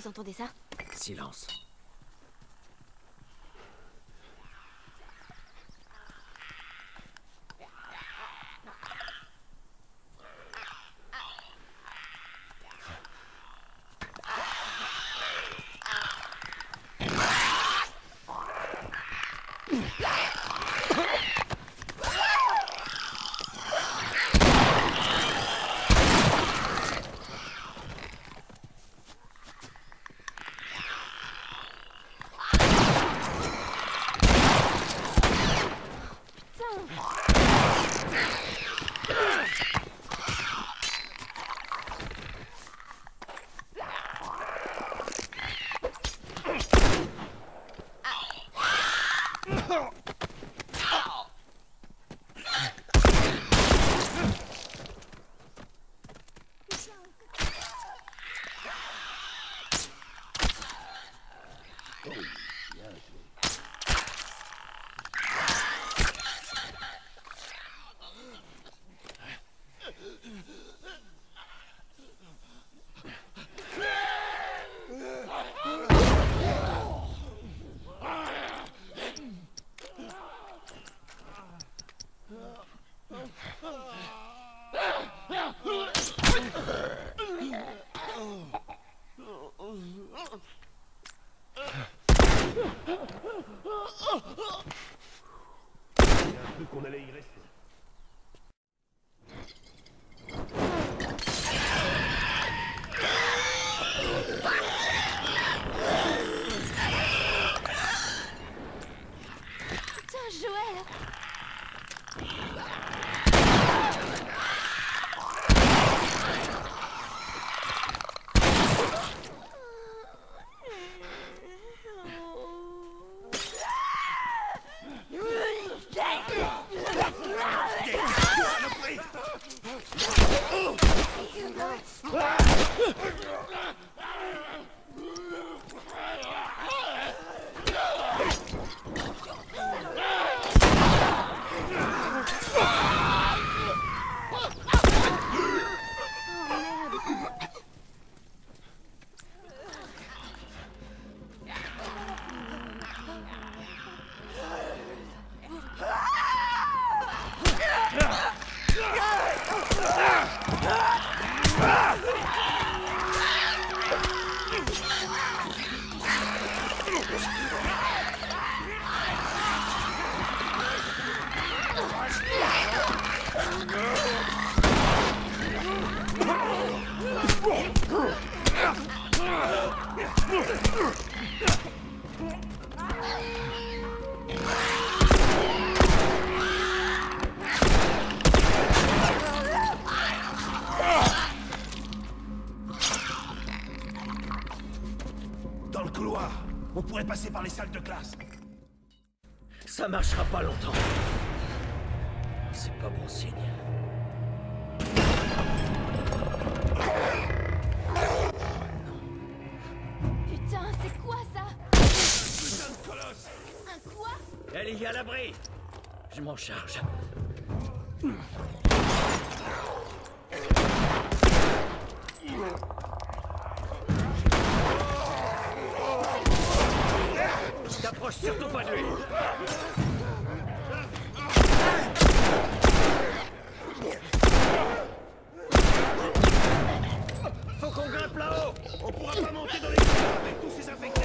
Vous entendez ça? Silence. Qu'on allait y rester. Putain, Joël! Dans le couloir, on pourrait passer par les salles de classe. Ça marchera pas longtemps. C'est pas bon signe. Putain, c'est quoi ça? Putain de colosse! Un quoi? Elle y est à l'abri. Je m'en charge. T'approches surtout pas de lui. Faut qu'on grimpe là-haut. On pourra pas monter dans les couloirs avec tous ces infectés.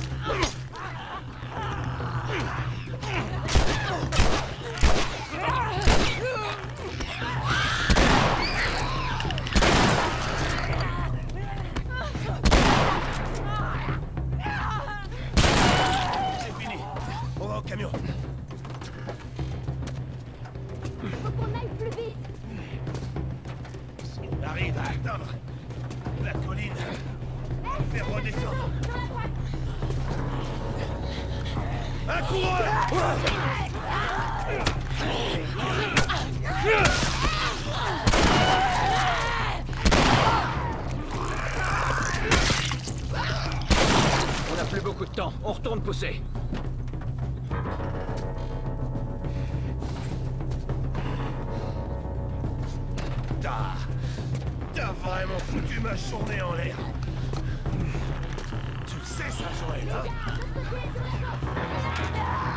C'est fini. On va au camion. Faut qu'on aille plus vite. On arrive à atteindre la colline. Faire redescendre. Un coureur! On n'a plus beaucoup de temps. On retourne pousser. T'as vraiment foutu ma journée en l'air. Tu le sais ça, Joël, hein?